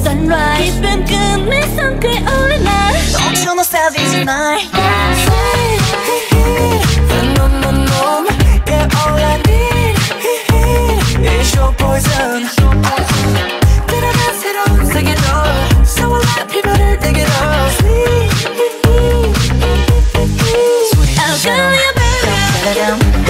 sunrise 깊은 꿈의 성크에 오른 날 Don't you know savage night Yeah, all I need is your poison 들어간 새로운 세계로 서울라 피부를 내게로 I'll go your baby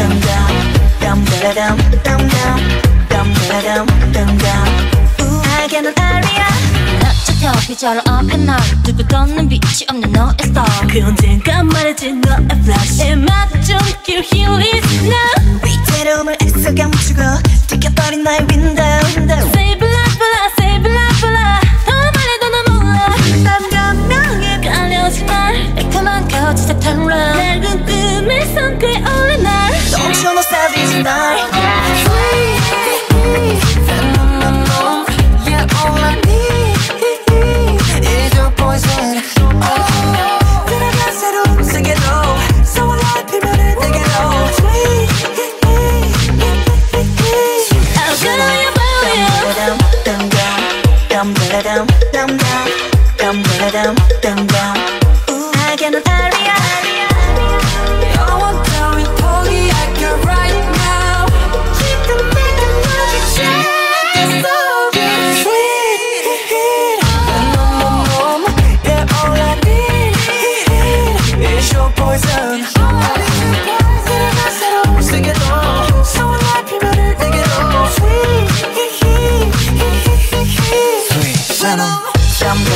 알게는 아리야 낮춰 비자로 앞에 날 두고 걷는 빛이 없는 너의 star 그 언젠가 말해지 너의 flash 에맞춤 Here it is now 위태로움을 애써 감추고 튀겨버린 나의 window Say blah blah say blah blah 더 말해도 너 몰라 땀감명에 깔려진 날 매콤한 거짓의 turn round 낡은 꿈의 성크에 오른 날 Don't you know savage night Yeah, all I need is your poison 들어간 새로운 세계로 서울라 피부를 내게로 I'll go your 알게는 아리야 영원 따윈 포기할게 right now 지금 내가 너를 찾았어 Sweet Yeah, all I need is your poison 들어간 새로운 세계로 서울라 피부를 내게로 Sweet Venom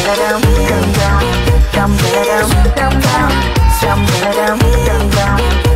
Dum-da-dum, dum-dum, dum-da-dum, dum-dum, dum-da-dum, dum-dum.